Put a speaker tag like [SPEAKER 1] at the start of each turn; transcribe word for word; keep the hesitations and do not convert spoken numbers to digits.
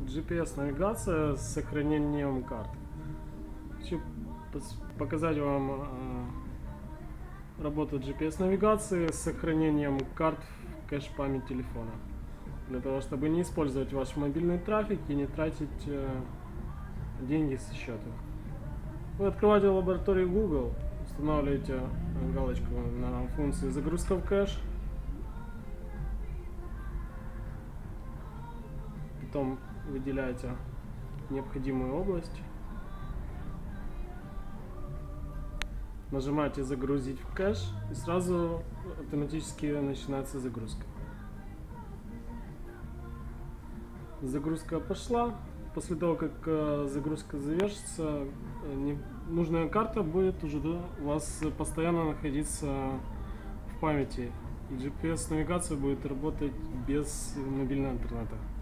[SPEAKER 1] джи пи эс-навигация с сохранением карт. Хочу показать вам э, работу джи пи эс-навигации с сохранением карт в кэш-память телефона. Для того, чтобы не использовать ваш мобильный трафик и не тратить э, деньги со счета. Вы открываете лабораторию Google, устанавливаете галочку на функции «Загрузка в кэш». Потом выделяете необходимую область. Нажимаете «Загрузить в кэш» и сразу автоматически начинается загрузка. Загрузка пошла. После того, как загрузка завершится, нужная карта будет уже у вас постоянно находиться в памяти. И джи пи эс-навигация будет работать без мобильного интернета.